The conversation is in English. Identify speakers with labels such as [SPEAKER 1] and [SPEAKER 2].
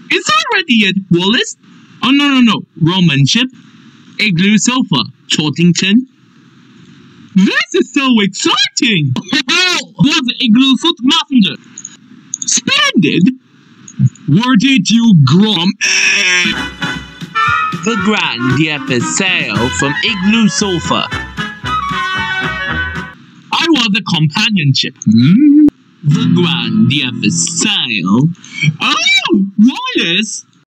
[SPEAKER 1] It's already at Wallace. Oh, no. Roman ship. Igloo Sofa. Chortington. This is so exciting! Was the Igloo Foot Messenger? Splendid! Where did you from?
[SPEAKER 2] The Grand Yepes sail from Igloo Sofa.
[SPEAKER 1] I was a companionship.
[SPEAKER 2] The Grand Yepes sail.
[SPEAKER 1] Oh, Wallace!